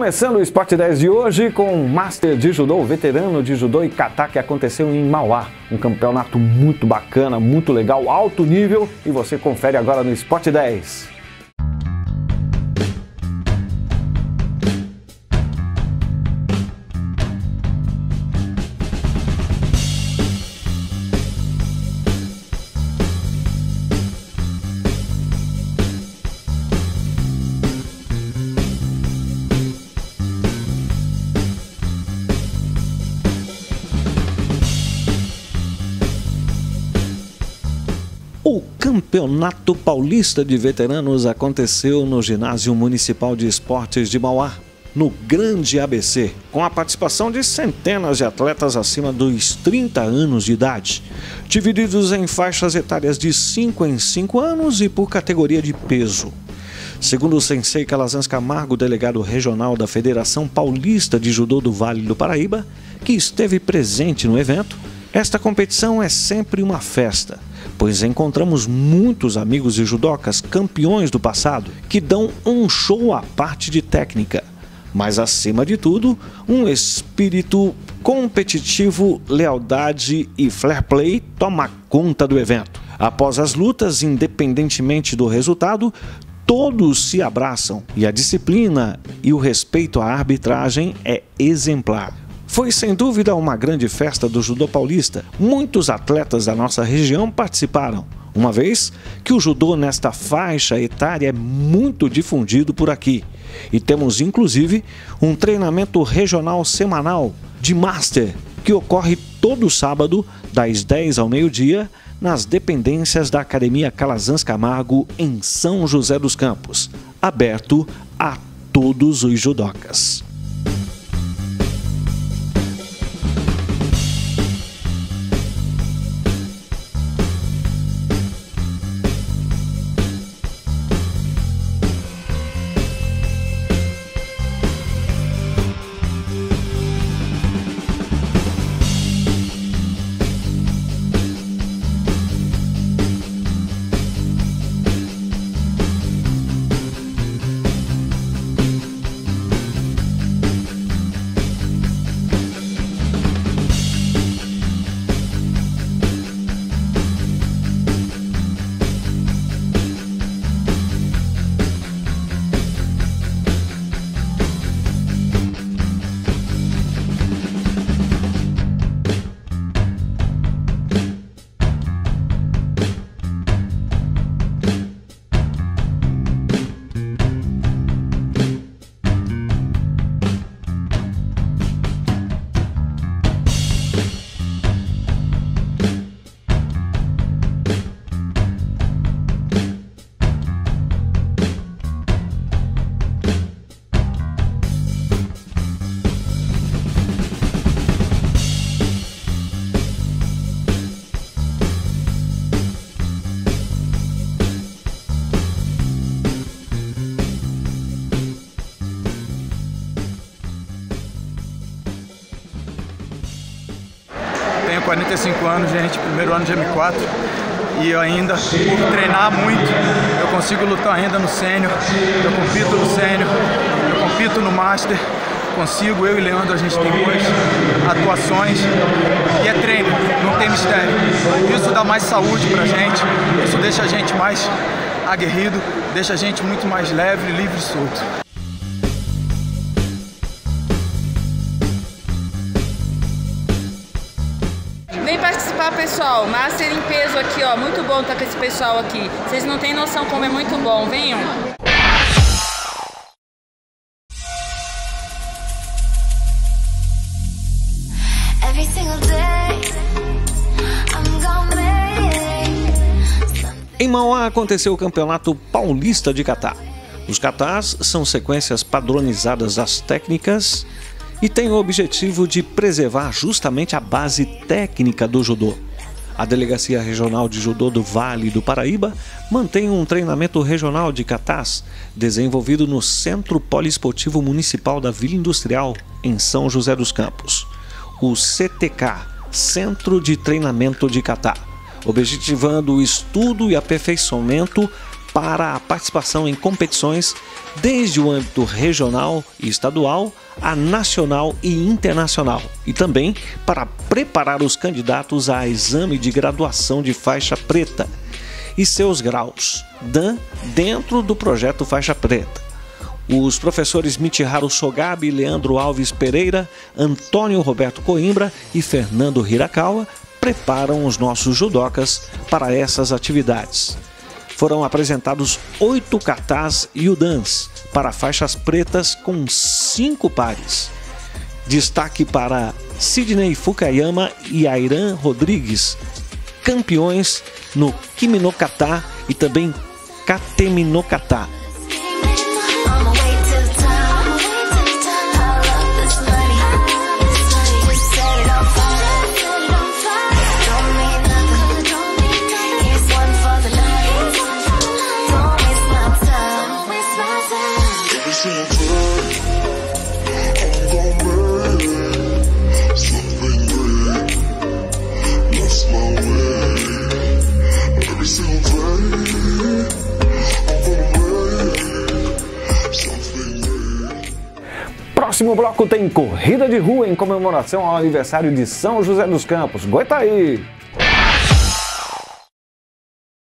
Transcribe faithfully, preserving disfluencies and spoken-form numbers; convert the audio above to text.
Começando o Sport dez de hoje com o Master de Judô, veterano de Judô e Kata, que aconteceu em Mauá. Um campeonato muito bacana, muito legal, alto nível, e você confere agora no Sport dez. O Campeonato Paulista de Veteranos aconteceu no Ginásio Municipal de Esportes de Mauá, no Grande A B C, com a participação de centenas de atletas acima dos trinta anos de idade, divididos em faixas etárias de cinco em cinco anos e por categoria de peso. Segundo o sensei Calazans Camargo, delegado regional da Federação Paulista de Judô do Vale do Paraíba, que esteve presente no evento, esta competição é sempre uma festa, pois encontramos muitos amigos e judocas campeões do passado que dão um show à parte de técnica, mas acima de tudo, um espírito competitivo, lealdade e fair play toma conta do evento. Após as lutas, independentemente do resultado, todos se abraçam e a disciplina e o respeito à arbitragem é exemplar. Foi sem dúvida uma grande festa do judô paulista. Muitos atletas da nossa região participaram, uma vez que o judô nesta faixa etária é muito difundido por aqui. E temos inclusive um treinamento regional semanal de Master, que ocorre todo sábado, das dez ao meio-dia, nas dependências da Academia Calazans Camargo, em São José dos Campos, aberto a todos os judocas. Tenho quarenta e cinco anos, gente, primeiro ano de M quatro, e eu ainda, por treinar muito, eu consigo lutar ainda no sênior, eu compito no sênior, eu compito no Master, consigo, eu e Leandro, a gente tem boas atuações, e é treino, não tem mistério. Isso dá mais saúde pra gente, isso deixa a gente mais aguerrido, deixa a gente muito mais leve, livre e solto. Vem participar, pessoal. Master em peso aqui, ó. Muito bom estar com esse pessoal aqui. Vocês não têm noção como é muito bom. Venham. Em Mauá aconteceu o Campeonato Paulista de Kata. Os katas são sequências padronizadas das técnicas e tem o objetivo de preservar justamente a base técnica do judô. A Delegacia Regional de Judô do Vale do Paraíba mantém um treinamento regional de katas desenvolvido no Centro Poliesportivo Municipal da Vila Industrial, em São José dos Campos, o C T K, Centro de Treinamento de Kata, objetivando o estudo e aperfeiçoamento para a participação em competições desde o âmbito regional e estadual a nacional e internacional, e também para preparar os candidatos a exame de graduação de faixa preta e seus graus, D A N, dentro do projeto Faixa Preta. Os professores Michiharu Sogabe, Leandro Alves Pereira, Antônio Roberto Coimbra e Fernando Hirakawa preparam os nossos judocas para essas atividades. Foram apresentados oito katas yudans para faixas pretas com cinco pares. Destaque para Sidney Fukayama e Airan Rodrigues, campeões no Kimi no Kata e também Katemi no Kata. Próximo bloco tem corrida de rua em comemoração ao aniversário de São José dos Campos. Aguenta aí!